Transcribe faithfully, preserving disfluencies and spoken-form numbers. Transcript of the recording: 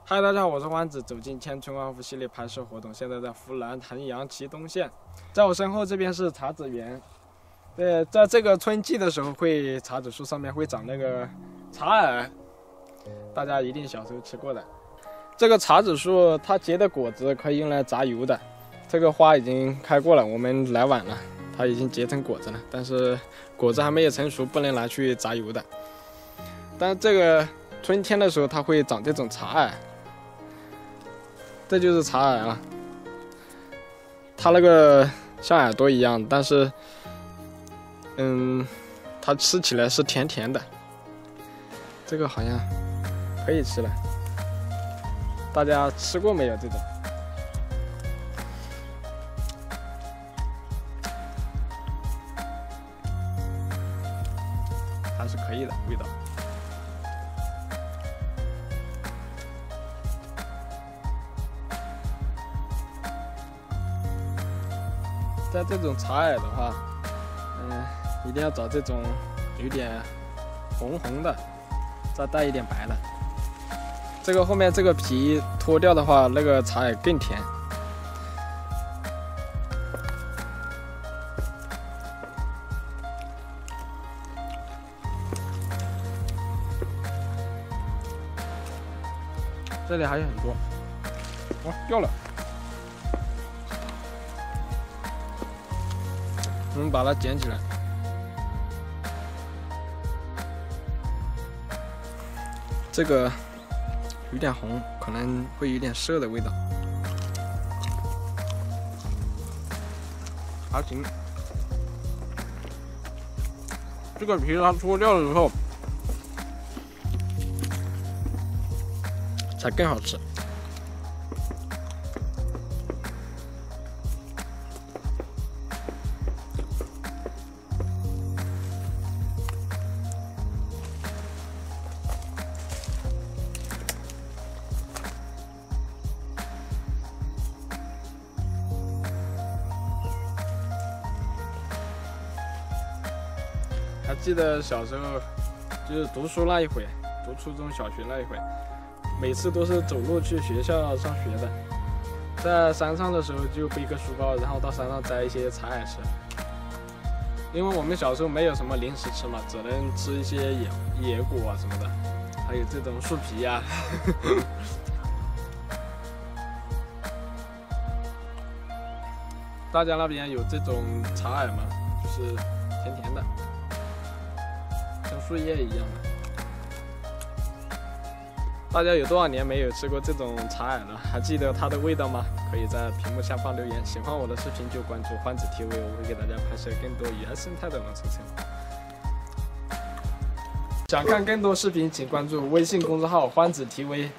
嗨，大家好，我是欢子，走进千春万福系列拍摄活动，现在在湖南衡阳祁东县，在我身后这边是茶籽园。对，在这个春季的时候会，茶籽树上面会长那个茶耳，大家一定小时候吃过的。这个茶籽树它结的果子可以用来榨油的，这个花已经开过了，我们来晚了，它已经结成果子了，但是果子还没有成熟，不能拿去榨油的。但这个春天的时候，它会长这种茶耳。这就是茶耳啊，它那个像耳朵一样，但是，嗯，它吃起来是甜甜的。这个好像可以吃了，大家吃过没有？这种还是可以的，味道。在这种茶耳的话，嗯，一定要找这种有点红红的，再带一点白的。这个后面这个皮脱掉的话，那个茶耳更甜。这里还有很多，哇，掉了。我们把它捡起来，这个有点红，可能会有点涩的味道，还行。这个皮它脱掉了之后，才更好吃。还记得小时候，就是读书那一会，读初中小学那一会，每次都是走路去学校上学的。在山上的时候就背个书包，然后到山上摘一些茶耳吃。因为我们小时候没有什么零食吃嘛，只能吃一些野野果啊什么的，还有这种树皮呀、啊。大家那边有这种茶耳吗？就是甜甜的。像树叶一样的，大家有多少年没有吃过这种茶耳了？还记得它的味道吗？可以在屏幕下方留言。喜欢我的视频就关注欢子 T V， 我会给大家拍摄更多原生态的农村生活。想看更多视频，请关注微信公众号欢子 T V。